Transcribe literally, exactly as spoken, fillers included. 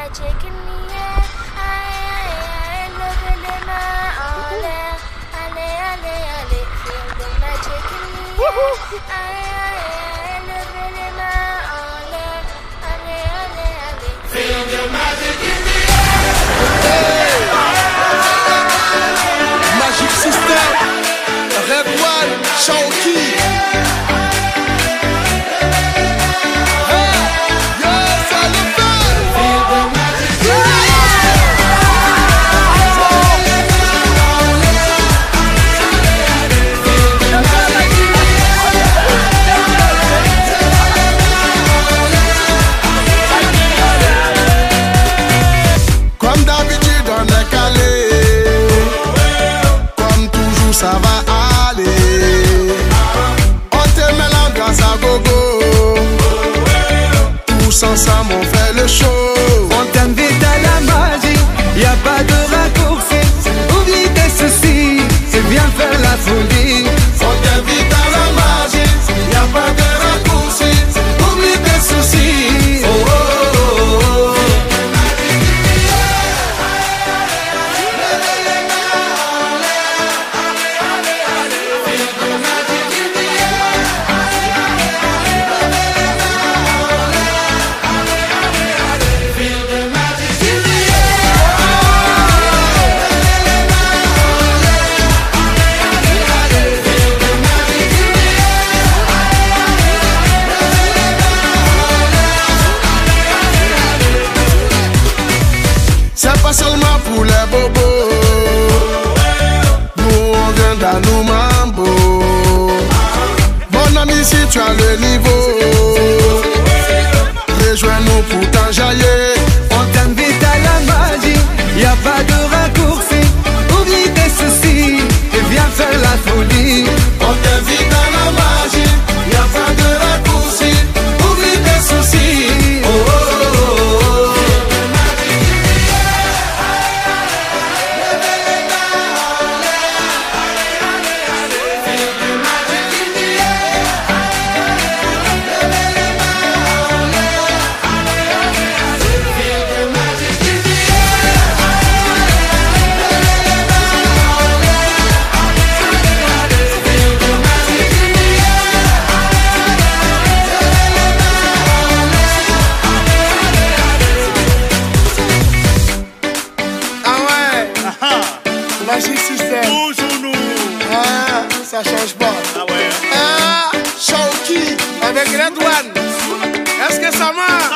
magic in the air. Aïe, aïe, aïe, levez les mains en l'air. Allez, allez, allez, feel the magic in the air. Aïe, aïe, aïe, levez les mains en l'air. Allez, allez, allez, feel the magic in the air. Magic System, Red One, Shawky. Ça va aller, on te met l'ambiance à gogo. Tous ensemble on fait le show. On t'invite à la magie, y a pas de raccourci. Oublie tes soucis, c'est bien faire la folie. On t'invite à la magie, y a pas de raccourci. Oublie tes soucis. Oh, oh, oh, oh. C'est pas seulement pour les bobos, nous on vient d'Anou Mambo. Mon ami, si tu as le niveau, rejoins-nous pour t'enjailler. On t'invite à la magie, y a pas de raccourci. Oublie tes soucis, et viens faire la folie. On t'invite à la magie, y a pas de raccourci. Oublie tes soucis. Oh, oh, oh, oh. Magic System. Toujours nous. Ah, ça change pas. Ah ouais. Ah, Shawky avec Red One. Est-ce que ça marche?